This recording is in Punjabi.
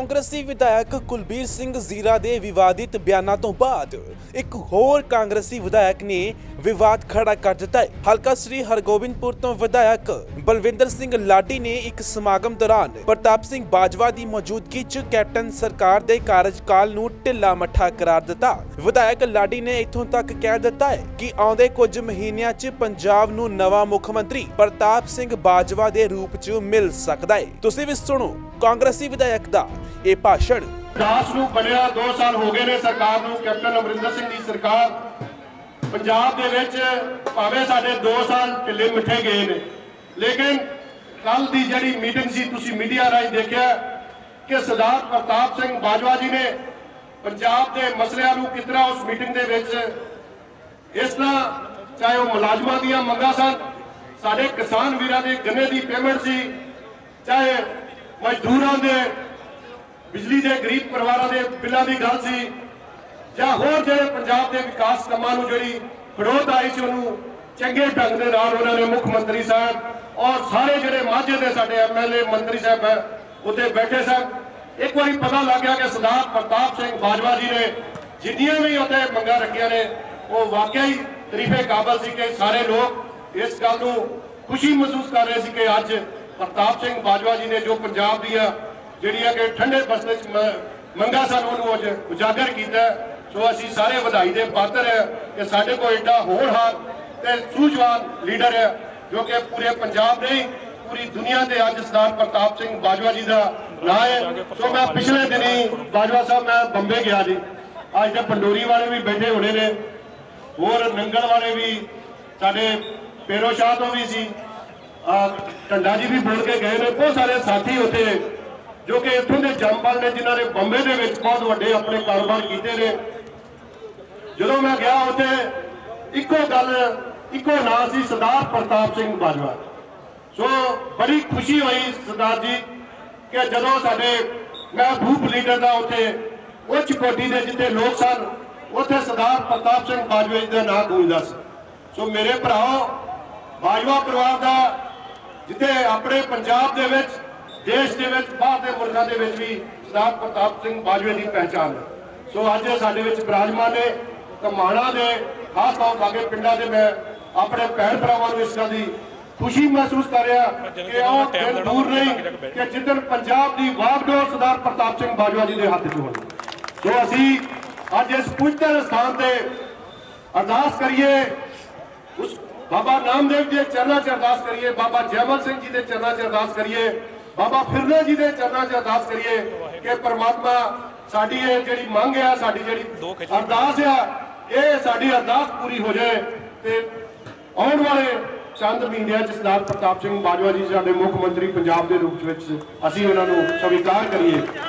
ਕਾਂਗਰਸੀ ਵਿਧਾਇਕ ਕੁਲਬੀਰ ਸਿੰਘ ਜ਼ੀਰਾ ਦੇ ਵਿਵਾਦਿਤ ਬਿਆਨਾਂ ਤੋਂ ਬਾਅਦ ਇੱਕ ਹੋਰ ਕਾਂਗਰਸੀ ਵਿਧਾਇਕ ਨੇ ਵਿਵਾਦ ਖੜਾ ਕਰ ਦਿੱਤਾ ਹੈ। ਹਲਕਾ ਸ੍ਰੀ ਹਰਗੋਬਿੰਦਪੁਰ ਤੋਂ ਵਿਧਾਇਕ ਬਲਵਿੰਦਰ ਸਿੰਘ ਲਾਡੀ ਨੇ ਇੱਕ ਸਮਾਗਮ ਦੌਰਾਨ ਪ੍ਰਤਾਪ ਸਿੰਘ ਬਾਜਵਾ ਦੀ ਮੌਜੂਦਗੀ 'ਚ ਕੈਪਟਨ ਸਰਕਾਰ ਦੇ ਕਾਰਜਕਾਲ ਨੂੰ ਢਿੱਲਾ ਮੱਠਾ ਕਰਾਰ ਦਿੱਤਾ। ਵਿਧਾਇਕ ਲਾਡੀ ਨੇ ਇੱਥੋਂ ਤੱਕ ਕਹਿ ਦਿੱਤਾ ਹੈ ਕਿ ਆਉਂਦੇ ਕੁਝ ਮਹੀਨਿਆਂ 'ਚ ਪੰਜਾਬ ਨੂੰ ਨਵਾਂ ਮੁੱਖ ਮੰਤਰੀ ਪ੍ਰਤਾਪ ਸਿੰਘ ਬਾਜਵਾ ਦੇ ਰੂਪ 'ਚ ਮਿਲ ਸਕਦਾ ਹੈ। ਤੁਸੀਂ ਵੀ ਸੁਣੋ ਕਾਂਗਰਸੀ ਵਿਧਾਇਕ ਦਾ ਇਹ ਭਾਸ਼ਣ। दास ਨੂੰ ਬਣਿਆ 2 ਸਾਲ ਹੋ ਗਏ ਨੇ ਸਰਕਾਰ ਨੂੰ, ਕੈਪਟਨ ਅਮਰਿੰਦਰ ਸਿੰਘ ਦੀ ਸਰਕਾਰ ਪੰਜਾਬ ਦੇ ਵਿੱਚ ਭਾਵੇਂ ਸਾਡੇ 2 ਸਾਲ ਢਿੱਲੇ ਮਿੱਠੇ ਗਏ ਨੇ, ਲੇਕਿਨ ਕੱਲ ਦੀ ਜਿਹੜੀ ਮੀਟਿੰਗ ਸੀ ਤੁਸੀਂ ਮੀਡੀਆ ਰਾਹੀਂ ਦੇਖਿਆ ਕਿ ਸਰਦਾਰ ਪ੍ਰਤਾਪ ਸਿੰਘ ਬਾਜਵਾ ਜੀ ਨੇ ਪੰਜਾਬ ਦੇ ਮਸਲਿਆਂ ਨੂੰ ਕਿਸ ਤਰ੍ਹਾਂ ਉਸ ਮੀਟਿੰਗ ਦੇ ਵਿੱਚ ਇਸ ਤਰ੍ਹਾਂ, ਚਾਹੇ ਉਹ ਮੁਲਾਜ਼ਮਾਂ ਦੀਆਂ ਮੰਗਾਂ ਸਨ, ਸਾਡੇ ਕਿਸਾਨ ਵੀਰਾਂ ਦੇ ਗੰਨੇ ਦੀ ਪੇਮੈਂਟ ਸੀ, ਚਾਹੇ ਮਜ਼ਦੂਰਾਂ ਦੇ ਬਿਜਲੀ ਦੇ ਗਰੀਬ ਪਰਿਵਾਰਾਂ ਦੇ ਬਿੱਲਾਂ ਦੀ ਗੱਲ ਸੀ, ਜਾਂ ਹੋਰ ਜਿਹੜੇ ਪੰਜਾਬ ਦੇ ਵਿਕਾਸ ਕੰਮਾਂ ਨੂੰ ਜਿਹੜੀ ਖੜੋਤ ਆਈ ਸੀ ਉਹਨੂੰ ਚੰਗੇ ਢੰਗ ਦੇ ਨਾਲ ਉਹਨਾਂ ਨੇ ਮੁੱਖ ਮੰਤਰੀ ਸਾਹਿਬ ਔਰ ਸਾਰੇ ਜਿਹੜੇ ਮਾਝੇ ਦੇ ਸਾਡੇ ਐਮਐਲਏ ਮੰਤਰੀ ਸਾਹਿਬ ਉੱਥੇ ਬੈਠੇ ਸਨ। ਇੱਕ ਵਾਰੀ ਪਤਾ ਲੱਗ ਗਿਆ ਕਿ ਸਰਦਾਰ ਪ੍ਰਤਾਪ ਸਿੰਘ ਬਾਜਵਾ ਜੀ ਨੇ ਜਿੰਨੀਆਂ ਵੀ ਉੱਥੇ ਮੰਗਾਂ ਰੱਖੀਆਂ ਨੇ ਉਹ ਵਾਕਿਆ ਹੀ ਤਾਰੀਫੇ ਕਾਬਲ ਸੀ ਕਿ ਸਾਰੇ ਲੋਕ ਇਸ ਗੱਲ ਨੂੰ ਖੁਸ਼ੀ ਮਹਿਸੂਸ ਕਰ ਰਹੇ ਸੀ ਕਿ ਅੱਜ ਪ੍ਰਤਾਪ ਸਿੰਘ ਬਾਜਵਾ ਜੀ ਨੇ ਜੋ ਪੰਜਾਬ ਦੀਆਂ ਜਿਹੜੀਆਂ ਕਿ ਠੰਡੇ ਬਸਤੇ 'ਚ ਮੰਗਾਂ ਸਨ ਉਹਨੂੰ ਅੱਜ ਉਜਾਗਰ ਕੀਤਾ। ਸੋ ਅਸੀਂ ਸਾਰੇ ਵਧਾਈ ਦੇ ਪਾਤਰ ਹੈ ਕਿ ਸਾਡੇ ਕੋਲ ਏਡਾ ਹੋਣਹਾਰ ਤੇ ਸੂਝਵਾਨ ਲੀਡਰ ਹੈ ਜੋ ਕਿ ਪੂਰੇ ਪੰਜਾਬ ਨਹੀਂ ਪੂਰੀ ਦੁਨੀਆ ਦੇ ਅੱਜ ਸਰਦਾਰ ਪ੍ਰਤਾਪ ਸਿੰਘ ਬਾਜਵਾ ਜੀ ਦਾ ਨਾਂ ਹੈ। ਸੋ ਮੈਂ ਪਿਛਲੇ ਦਿਨੀ ਬਾਜਵਾ ਸਾਹਿਬ ਮੈਂ ਬੰਬੇ ਗਿਆ ਜੀ, ਅੱਜ ਤਾਂ ਪੰਡੋਰੀ ਵਾਲੇ ਵੀ ਬੈਠੇ ਹੋਣੇ ਨੇ, ਹੋਰ ਨੰਗਲ ਵਾਲੇ ਵੀ, ਸਾਡੇ ਪੇਰੋ ਸ਼ਾਹ ਤੋਂ ਵੀ ਸੀ, ਢੰਡਾ ਜੀ ਵੀ ਬੋਲ ਕੇ ਗਏ ਨੇ, ਬਹੁਤ ਸਾਰੇ ਸਾਥੀ ਉੱਥੇ ਜੋ ਕਿ ਇੱਥੋਂ ਦੇ ਜੰਮਪਲ ਨੇ ਜਿਨ੍ਹਾਂ ਨੇ ਬੰਬੇ ਦੇ ਵਿੱਚ ਬਹੁਤ ਵੱਡੇ ਆਪਣੇ ਕਾਰੋਬਾਰ ਕੀਤੇ ਨੇ। ਜਦੋਂ ਮੈਂ ਗਿਆ ਉੱਥੇ ਇੱਕੋ ਗੱਲ ਇੱਕੋ ਨਾਂ ਸੀ ਸਰਦਾਰ ਪ੍ਰਤਾਪ ਸਿੰਘ ਬਾਜਵਾ। ਸੋ ਬੜੀ ਖੁਸ਼ੀ ਹੋਈ ਸਰਦਾਰ ਜੀ ਕਿ ਜਦੋਂ ਸਾਡੇ ਮਹਿਬੂਬ ਲੀਡਰ ਦਾ ਉੱਥੇ ਉੱਚ ਕੋਟੀ ਦੇ ਜਿੱਥੇ ਲੋਕ ਸਨ ਉੱਥੇ ਸਰਦਾਰ ਪ੍ਰਤਾਪ ਸਿੰਘ ਬਾਜਵਾ ਜੀ ਦਾ ਨਾਂ ਗੂੰਜਦਾ ਸੀ। ਸੋ ਮੇਰੇ ਭਰਾਓ, ਬਾਜਵਾ ਪਰਿਵਾਰ ਦਾ ਜਿੱਥੇ ਆਪਣੇ ਪੰਜਾਬ ਦੇ ਵਿੱਚ ਦੇਸ਼ ਦੇ ਵਿੱਚ ਬਾਹਰ ਦੇ ਮੁਲਕਾਂ ਦੇ ਵਿੱਚ ਵੀ ਸਰਦਾਰ ਪ੍ਰਤਾਪ ਸਿੰਘ ਬਾਜਵਾ ਦੀ ਪਹਿਚਾਣ ਹੈ। ਸੋ ਅੱਜ ਸਾਡੇ ਵਿੱਚ ਬਿਰਾਜਮਾਨ ਨੇ ਕਮਾਣਾ ਦੇ ਖਾਸ ਤੌਰ ਲਾਗੇ ਪਿੰਡਾਂ ਦੇ ਮੈਂ ਆਪਣੇ ਭੈਣ ਭਰਾਵਾਂ ਨੂੰ ਇਸ ਗੱਲ ਦੀ ਖੁਸ਼ੀ ਮਹਿਸੂਸ ਕਰ ਰਿਹਾ ਕਿ ਉਹ ਦਿਨ ਦੂਰ ਨਹੀਂ ਕਿ ਜਿੱਦਣ ਪੰਜਾਬ ਦੀ ਵਾਗਡੋਰ ਸਰਦਾਰ ਪ੍ਰਤਾਪ ਸਿੰਘ ਬਾਜਵਾ ਜੀ ਦੇ ਹੱਥ 'ਚ ਹੋਣੀ। ਸੋ ਅਸੀਂ ਅੱਜ ਇਸ ਪਵਿੱਤਰ ਸਥਾਨ ਤੇ ਅਰਦਾਸ ਕਰੀਏ, ਉਸ ਬਾਬਾ ਨਾਮਦੇਵ ਜੀ ਦੇ ਚਰਨਾਂ 'ਚ ਅਰਦਾਸ ਕਰੀਏ, ਬਾਬਾ ਜੈਮਲ ਸਿੰਘ ਜੀ ਦੇ ਚਰਨਾਂ 'ਚ ਅਰਦਾਸ ਕਰੀਏ, ਬਾਬਾ ਫਿਰਨੇ ਜੀ ਦੇ ਚਰਨਾਂ 'ਚ ਅਰਦਾਸ ਕਰੀਏ ਕਿ ਪਰਮਾਤਮਾ ਸਾਡੀ ਇਹ ਜਿਹੜੀ ਮੰਗ ਹੈ, ਸਾਡੀ ਜਿਹੜੀ ਅਰਦਾਸ ਆ, ਇਹ ਸਾਡੀ ਅਰਦਾਸ ਪੂਰੀ ਹੋ ਜਾਏ ਤੇ ਆਉਣ ਵਾਲੇ ਚੰਦ ਮਹੀਨਿਆਂ 'ਚ ਸਰਦਾਰ ਪ੍ਰਤਾਪ ਸਿੰਘ ਬਾਜਵਾ ਜੀ ਸਾਡੇ ਮੁੱਖ ਮੰਤਰੀ ਪੰਜਾਬ ਦੇ ਰੂਪ ਵਿੱਚ ਅਸੀਂ ਉਹਨਾਂ ਨੂੰ ਸਵੀਕਾਰ ਕਰੀਏ।